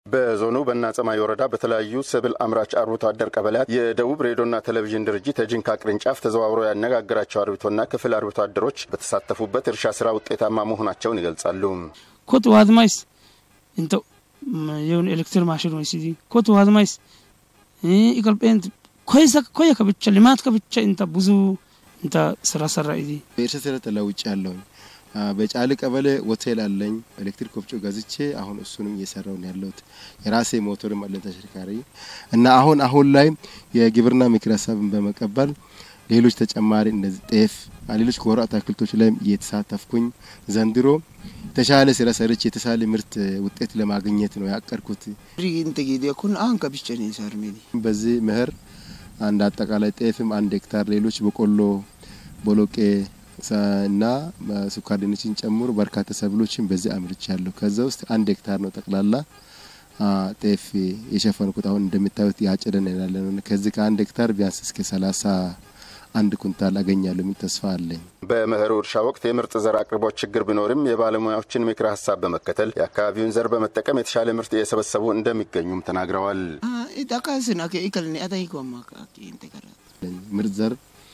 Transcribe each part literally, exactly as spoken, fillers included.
በዞኑ በእናጸማይ ወረዳ በተለያዩ ሰብል አምራች አርብቶ አደር ቀበሌያት የደቡብ ሬዲዮና ቴሌቪዥን ድርጅት የጂንካ ቅርንጫፍ ተዘዋውሮ ያነጋገራቸው አርብቶና ክፍል አርብቶ አደሮች በተሳተፉበት እርሻ ስራ ውጤታማ መሆናቸውን ይገልጻሉ። ኮት ዋዝማይስ እንተ የውን ኤሌክትሪክ ማሽን ነው ሲዲ ኮት ዋዝማይስ ኢቀልጴንት ኮይሳ ኮየ ከብቻ ልማት ከብቻ እንተ ብዙ እንተ ስራ ሰራ ይዲ በእርሻ ስራ ተለውጭ ያለው በጫል ቀበሌ ሆቴል አለኝ ኤሌክትሪክ ወፍጮ ገዝቼ አሁን እሱንም እየሰራው ነው ያለሁት የራሴ ሞተርም አለ ተሽከርካሪ እና አሁን አሁን ላይ የግብርና ምክር ሀሳብን በመቀበል ሌሎች ተጨማሪ እንደዚህ ጤፍ ሌሎች ኮራ አትክልቶች ላይ እየተሳተፍኩኝ ዘንድሮ ተሻለ ስራ ሰርቼ የተሻለ ምርት ውጤት ለማግኘት ነው ያቀርኩት። እንት ጊዜኩን አሁን ከብቸኔ ሰርሜዲ በዚህ ምህር አንድ አጠቃላይ ጤፍም አንድ ሄክታር ሌሎች በቆሎ ቦሎቄ እና ስኳር ድንችን ጨምሮ በርካታ ሰብሎችን በዚህ አምርቻለሁ። ከዛ ውስጥ አንድ ሄክታር ነው ጠቅላላ ጤፍ የሸፈንኩት። አሁን እንደምታዩት ያጨደን ያለነው ከዚህ ከአንድ ሄክታር ቢያንስ እስከ ሰላሳ አንድ ኩንታል አገኛለሁ ምን ተስፋ አለኝ። በመኸር እርሻ ወቅት የምርጥ ዘር አቅርቦት ችግር ቢኖርም የባለሙያዎችን ምክር ሀሳብ በመከተል የአካባቢውን ዘር በመጠቀም የተሻለ ምርት እየሰበሰቡ እንደሚገኙም ተናግረዋል። ኢጣቃስና ከኢከልኒ አታይቆማ ከኢንተከራ ምርጥ ዘር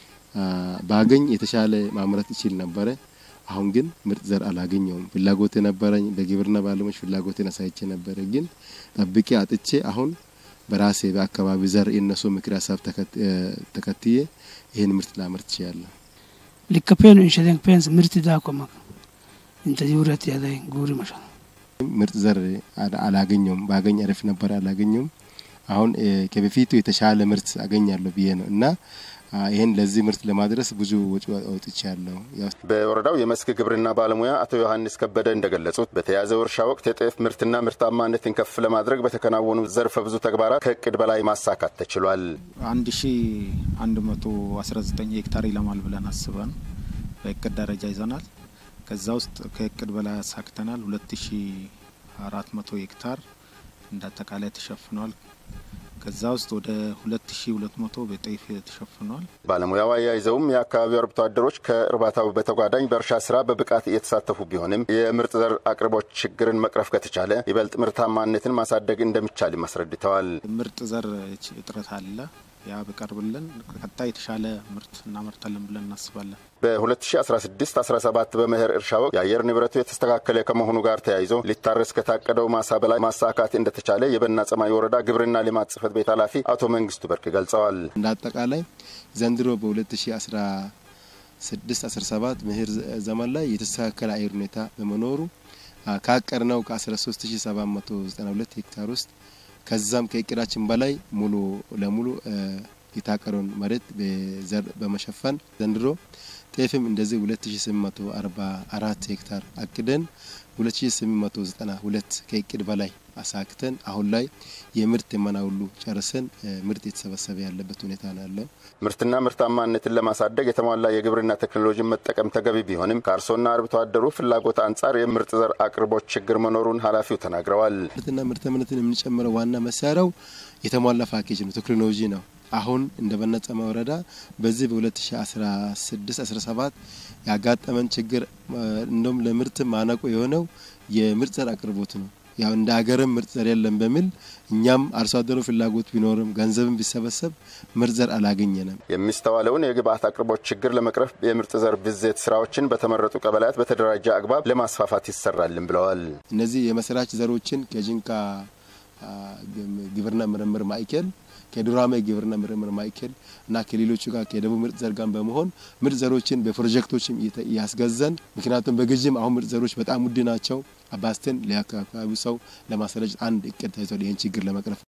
ባገኝ የተሻለ ማምረት ይችል ነበር። አሁን ግን ምርጥ ዘር አላገኘውም። ፍላጎት ነበረኝ በግብርና ባለሙያዎች ፍላጎት አሳይቼ ነበር ግን ጠብቄ አጥቼ አሁን በራሴ በአካባቢ ዘር የነሱ ምክር ሀሳብ ተከትዬ ይሄን ምርት ላመርት ይችላል። ለከፔኑ እንሸደን ፔንስ ምርት ዳቆማ እንተ ይውረት ያላይ ጉሪ ማሻ ምርጥ ዘር አላገኘውም። ባገኝ አሪፍ ነበር አላገኘውም። አሁን ከበፊቱ የተሻለ ምርት አገኛለሁ ብዬ ነው እና ይሄን ለዚህ ምርት ለማድረስ ብዙ ወጪ አውጥቻለሁ። በወረዳው የመስክ ግብርና ባለሙያ አቶ ዮሐንስ ከበደ እንደገለጹት በተያዘው እርሻ ወቅት የጤፍ ምርትና ምርታማነትን ከፍ ለማድረግ በተከናወኑ ዘርፈ ብዙ ተግባራት ከእቅድ በላይ ማሳካት ተችሏል። አንድ ሺህ አንድ መቶ አስራ ዘጠኝ ሄክታር ይለማል ብለን አስበን በእቅድ ደረጃ ይዘናል። ከዛ ውስጥ ከእቅድ በላይ አሳክተናል። ሁለት ሺህ አራት መቶ ሄክታር እንዳጠቃላይ ተሸፍኗል። ከዛ ውስጥ ወደ ሁለት ሺህ ሁለት መቶ በጤፍ ተሸፍኗል። ባለሙያው አያይዘውም የአካባቢው አርብቶ አደሮች ከእርባታው በተጓዳኝ በእርሻ ስራ በብቃት እየተሳተፉ ቢሆንም የምርጥ ዘር አቅርቦት ችግርን መቅረፍ ከተቻለ ይበልጥ ምርታማነትን ማሳደግ እንደሚቻል ማስረድተዋል። ምርጥ ዘር እጥረት አለ። ያ በቀርብልን ከቀጣይ የተሻለ ምርት እናመርታለን ብለን እናስባለን። በ2016 አስራ ሰባት በመኸር እርሻ ወቅት የአየር ንብረቱ የተስተካከለ ከመሆኑ ጋር ተያይዞ ሊታረስ ከታቀደው ማሳ በላይ ማሳካት እንደተቻለ የበእናጸማይ ወረዳ ግብርና ልማት ጽሕፈት ቤት ኃላፊ አቶ መንግስቱ በርክ ገልጸዋል። እንዳጠቃላይ ዘንድሮ በ2016 አስራ ሰባት መኸር ዘመን ላይ የተስተካከለ አየር ሁኔታ በመኖሩ ካቀርነው ከ13792 ሄክታር ውስጥ ከዛም ከእቅዳችን በላይ ሙሉ ለሙሉ የታቀረውን መሬት በዘር በመሸፈን ዘንድሮ ጤፍም እንደዚህ ሁለት ሺህ ስምንት መቶ አርባ አራት ሄክታር አቅደን ሁለት ሺህ ስምንት መቶ ዘጠና ሁለት ከእቅድ በላይ አሳክተን አሁን ላይ የምርት የመናውሉ ጨርሰን ምርት የተሰበሰበ ያለበት ሁኔታ ነው ያለው። ምርትና ምርታማነትን ለማሳደግ የተሟላ የግብርና ቴክኖሎጂን መጠቀም ተገቢ ቢሆንም ከአርሶና አርብቶ አደሩ ፍላጎት አንጻር የምርጥ ዘር አቅርቦት ችግር መኖሩን ኃላፊው ተናግረዋል። ምርትና ምርታማነትን የምንጨምረው ዋና መሳሪያው የተሟላ ፓኬጅ ነው፣ ቴክኖሎጂ ነው። አሁን እንደ በእናጸማይ ወረዳ በዚህ በ2016 አስራ ሰባት ያጋጠመን ችግር እንደም ለምርት ማነቆ የሆነው የምርጥ ዘር አቅርቦት ነው። ያው እንደ ሀገርም ምርጥ ዘር የለም በሚል እኛም አርሶ አደሩ ፍላጎት ቢኖርም ገንዘብም ቢሰበሰብ ምርጥ ዘር አላገኘንም። የሚስተዋለውን የግብአት አቅርቦት ችግር ለመቅረፍ የምርጥ ዘር ብዜት ስራዎችን በተመረጡ ቀበሌያት በተደራጀ አግባብ ለማስፋፋት ይሰራልም ብለዋል። እነዚህ የመስራች ዘሮችን ከጂንካ ግብርና ምርምር ማዕከል ከዱራሜ ግብርና ምርምር ማዕከል እና ከሌሎች ጋር ከደቡብ ምርጥ ዘር ጋር በመሆን ምርጥ ዘሮችን በፕሮጀክቶችም ያስገዘን ምክንያቱም በግዥም አሁን ምርጥ ዘሮች በጣም ውድ ናቸው። አባስተን ለአካባቢው ሰው ለማሰረጭ አንድ እቅድ ተይዟል ይሄን ችግር ለመቅረፍ